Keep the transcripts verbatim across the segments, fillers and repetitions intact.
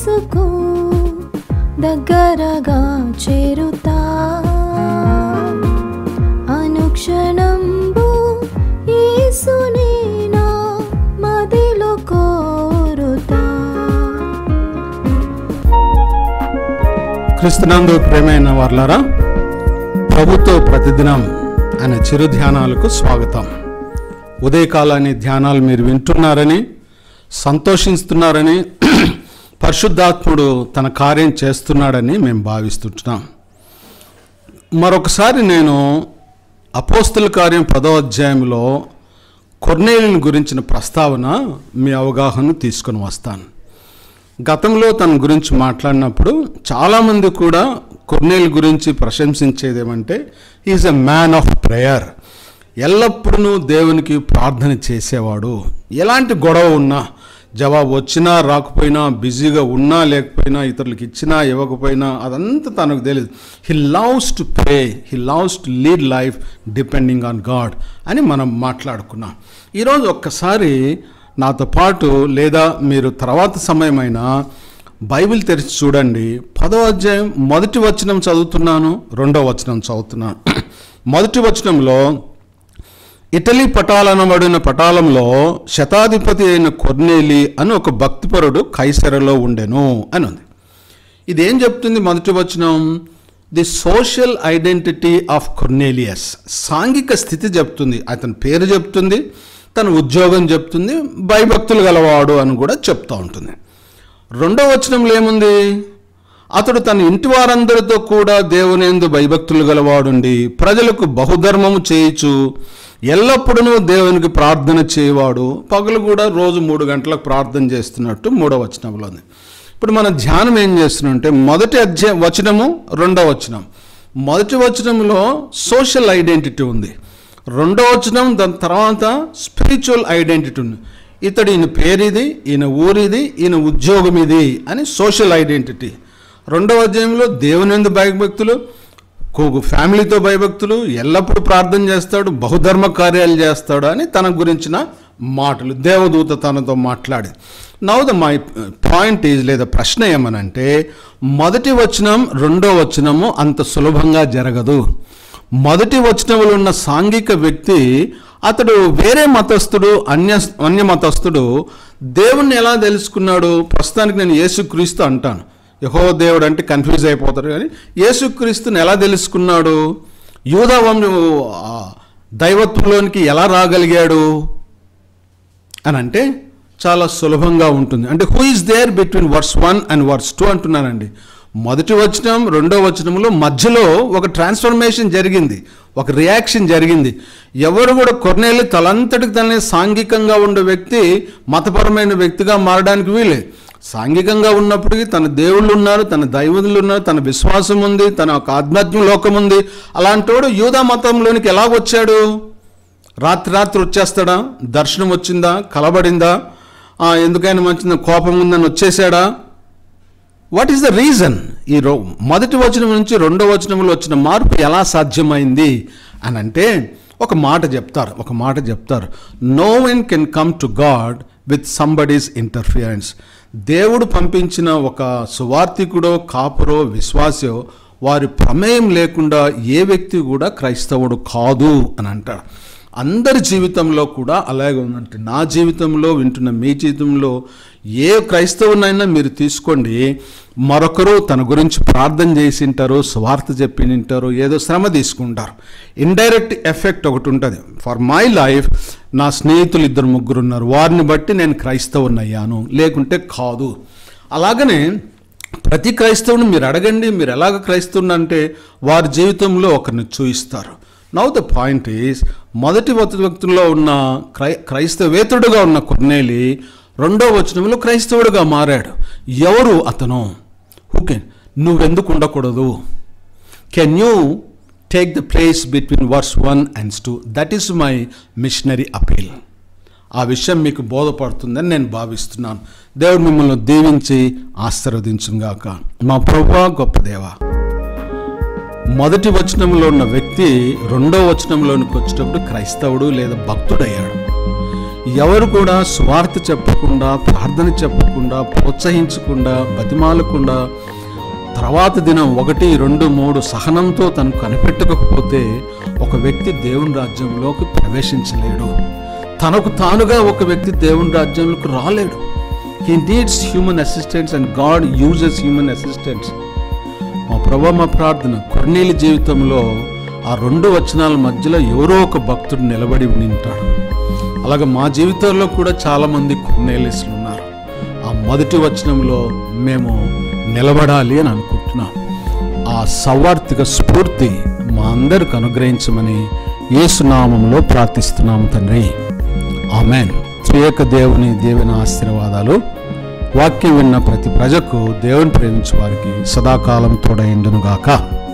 యేసుకు దగ్గరగా చేరుతా అనుక్షణంబు యేసుని నా మదిలో కోరుతా. క్రీస్తునందు ప్రియమైన వారలారా, ప్రభుతో ప్రతిదినం అనే చిరు ధ్యానాలకు స్వాగతం. ఉదయకాలాన్ని ధ్యానాలు మీరు వింటున్నారని, సంతోషిస్తున్నారని, పరిశుద్ధాత్ముడు తన కార్యం చేస్తున్నాడని మేము భావిస్తుంటున్నాం. మరొకసారి నేను అపోస్తల కార్యం పదో అధ్యాయంలో కొర్నేలిని గురించిన ప్రస్తావన మీ అవగాహన తీసుకొని వస్తాను. గతంలో తన గురించి మాట్లాడినప్పుడు చాలామంది కూడా కొర్నేలి గురించి ప్రశంసించేది ఏమంటే, is a man of prayer. ఎల్లప్పుడూ దేవునికి ప్రార్థన చేసేవాడు. ఎలాంటి గొడవ ఉన్నా, జవాబు వచ్చినా రాకపోయినా, బిజీగా ఉన్నా లేకపోయినా, ఇతరులకు ఇచ్చినా ఇవ్వకపోయినా అదంతా తనకు తెలియదు. He loves to pray, he loves to lead life depending on God అని మనం మాట్లాడుకున్నాం. ఈరోజు ఒక్కసారి నాతో పాటు, లేదా మీరు తర్వాత సమయమైనా బైబిల్ తెరిచి చూడండి. పదో అధ్యాయం మొదటి వచనం చదువుతున్నాను, రెండో వచనం చదువుతున్నాను. మొదటి వచనంలో, ఇటలీ పటాలనబడిన పటాలంలో శతాధిపతి అయిన కొర్నేలి అని ఒక భక్తిపరుడు కైసరలో ఉండెను అని ఉంది. ఇదేం చెప్తుంది మొదటి వచనం? The social identity of Cornelius. సాంఘిక స్థితి చెప్తుంది, అతని పేరు చెప్తుంది, తన ఉద్యోగం చెప్తుంది, భయభక్తులు గలవాడు అని కూడా చెప్తూ ఉంటుంది. రెండో వచనంలో ఏముంది? అతడు తన ఇంటి వారందరితో కూడా దేవునియందు భయభక్తులు గలవాడుండి ప్రజలకు బహుధర్మము చేయుచు ఎల్లప్పుడూ దేవునికి ప్రార్థన చేయవాడు. పగలు కూడా రోజు మూడు గంటలకు ప్రార్థన చేస్తున్నట్టు మూడో వచనంలో ఉంది. ఇప్పుడు మన ధ్యానం ఏం చేస్తున్నంటే, మొదటి అధ్యాయ వచనము, రెండో వచనం. మొదటి వచనంలో సోషల్ ఐడెంటిటీ ఉంది, రెండో వచనం దాని తర్వాత స్పిరిచువల్ ఐడెంటిటీ ఉంది. ఇతడు ఈయన పేరిది, ఈయన ఊరిది, ఈయన ఉద్యోగం ఇది అని సోషల్ ఐడెంటిటీ. రెండవ అధ్యాయంలో దేవునియందు భయభక్తులు, ఫ్యామిలీతో భయభక్తులు, ఎల్లప్పుడూ ప్రార్థన చేస్తాడు, బహుధర్మ కార్యాలు చేస్తాడు అని తన గురించిన మాటలు, దేవదూత తనతో మాట్లాడి. Now the my point is, లేదా ప్రశ్న ఏమనంటే, మొదటి వచనం రెండో వచనము అంత సులభంగా జరగదు. మొదటి వచనంలో ఉన్న సాంఘిక వ్యక్తి, అతడు వేరే మతస్థుడు, అన్య అన్య మతస్థుడు, దేవుణ్ణి ఎలా తెలుసుకున్నాడు? ప్రస్తుతానికి నేను యేసుక్రీస్తు అంటాను, యెహోవా దేవుడు అంటే కన్ఫ్యూజ్ అయిపోతారు. కానీ యేసుక్రీస్తుని ఎలా తెలుసుకున్నాడు? యూదా వంశ దైవత్వంలోనికి ఎలా రాగలిగాడు అని అంటే చాలా సులభంగా ఉంటుంది. అంటే who is there between verse one and verse two అంటున్నానండి. మొదటి వచనం రెండో వచనంలో మధ్యలో ఒక ట్రాన్స్ఫర్మేషన్ జరిగింది, ఒక రియాక్షన్ జరిగింది. ఎవరు కూడా కొర్నేలి తలంతటికి తనే సాంఘికంగా ఉండే వ్యక్తి మతపరమైన వ్యక్తిగా మారడానికి వీలే. సాంఘికంగా ఉన్నప్పటికీ తన దేవుళ్ళు ఉన్నారు, తన దైవదులు ఉన్నారు, తన విశ్వాసం ఉంది, తన ఒక ఆధ్యాత్మిక లోకం ఉంది. అలాంటి వాడు యూదా మతంలోనికి ఎలాగొచ్చాడు? రాత్రి రాత్రి వచ్చేస్తాడా? దర్శనం వచ్చిందా? కలబడిందా? ఎందుకైనా మంచిది, కోపం ఉందని వచ్చేసాడా? What is the reason? ఈ రో మొదటి వచనం నుంచి రెండో వచనంలో వచ్చిన మార్పు ఎలా సాధ్యమైంది అని అంటే, ఒక మాట చెప్తారు ఒక మాట చెప్తారు no one can come to God with somebody's interference. దేవుడు పంపించిన ఒక సువార్థికుడో, కాపురో, విశ్వాసో వారి ప్రమేయం లేకుండా ఏ వ్యక్తి కూడా క్రైస్తవుడు కాదు అని అంటాడు. అందరి జీవితంలో కూడా అలాగే ఉందంటే, నా జీవితంలో, వింటున్న మీ జీవితంలో ఏ క్రైస్తవునైనా మీరు తీసుకోండి, మరొకరు తన గురించి ప్రార్థన చేసి ఉంటారు, స్వార్థ చెప్పి ఉంటారు, ఏదో శ్రమ తీసుకుంటారు. ఇండైరెక్ట్ ఎఫెక్ట్ ఒకటి ఉంటుంది. ఫర్ మై లైఫ్ నా స్నేహితులు ఇద్దరు ముగ్గురు ఉన్నారు, వారిని బట్టి నేను క్రైస్తవుని అయ్యాను, లేకుంటే కాదు. అలాగనే ప్రతి క్రైస్తవుని మీరు అడగండి, మీరు ఎలాగ క్రైస్తవుని అంటే వారి జీవితంలో ఒకరిని చూయిస్తారు. నౌ ద పాయింట్ ఈజ్, మొదటి వ్యక్తుల్లో ఉన్న క్రై క్రైస్తవేతరుడుగా ఉన్న కొర్నేలి రెండో వచనంలో క్రైస్తవుడుగా మారాడు. ఎవరు అతను? Who can? నువ్వెందుకు ఉండకూడదు? Can you take the place between verse one and two? That is my missionary appeal. ఆ విషయం మీకు బోధపడుతుందని నేను భావిస్తున్నాను. దేవుడు మిమ్మల్ని దీవించి ఆశీర్వదించుగాక. మా ప్రభువా, గొప్ప దేవా, మొదటి వచనంలో ఉన్న వ్యక్తి రెండో వచనంలోనికి వచ్చేటప్పుడు క్రైస్తవుడు లేదా భక్తుడయ్యాడు. ఎవరు కూడా స్వార్థ చెప్పకుండా, ప్రార్థన చెప్పకుండా, ప్రోత్సహించకుండా, బతిమాలకుండా, తర్వాత దినం ఒకటి రెండు మూడు సహనంతో తను కనిపెట్టకపోతే ఒక వ్యక్తి దేవుని రాజ్యంలోకి ప్రవేశించలేడు. తనకు తానుగా ఒక వ్యక్తి దేవుని రాజ్యంలోకి రాలేడు. He needs human assistance and God uses human assistance. మా ప్రభు, మా ప్రార్థన కొర్నేలి జీవితంలో ఆ రెండు వచనాల మధ్యలో ఎవరో ఒక భక్తుడు నిలబడి నింటాడు. అలాగే మా జీవితాల్లో కూడా చాలామంది కొర్నేలిస్లు ఉన్నారు. ఆ మొదటి వచనంలో మేము నిలబడాలి అని అనుకుంటున్నాం. ఆ సవార్థిక స్ఫూర్తి మా అందరికి అనుగ్రహించమని యేసు నామములో ప్రార్థిస్తున్నాము తండ్రి. ఆమెన్. త్రియేక దేవుని దేవుని ఆశీర్వాదాలు వాక్యం విన్న ప్రతి ప్రజకు, దేవుని ప్రేమించే వారికి సదాకాలం తోడైండునుగాక.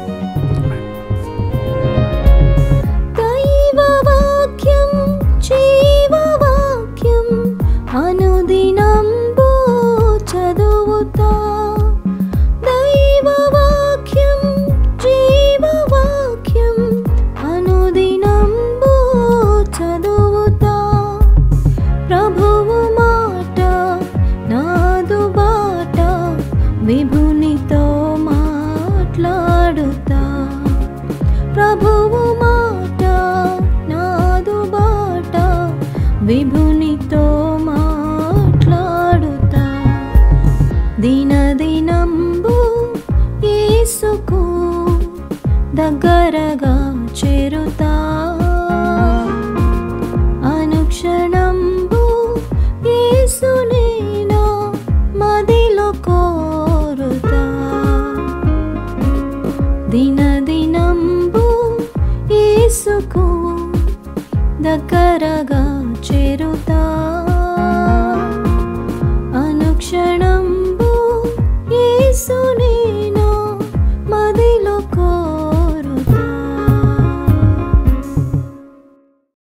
అనుదినంబు చదువుతా దైవవాక్యం జీవవాక్యం అనుదినంబు చదువుతా ప్రభువు మాట నాదు బాట విభునితో మాట్లాడుతా ప్రభువు మాట నాదు బాట విభునితో మాట్లాడుతా దినదినంబు యేసుకు దగ్గరగా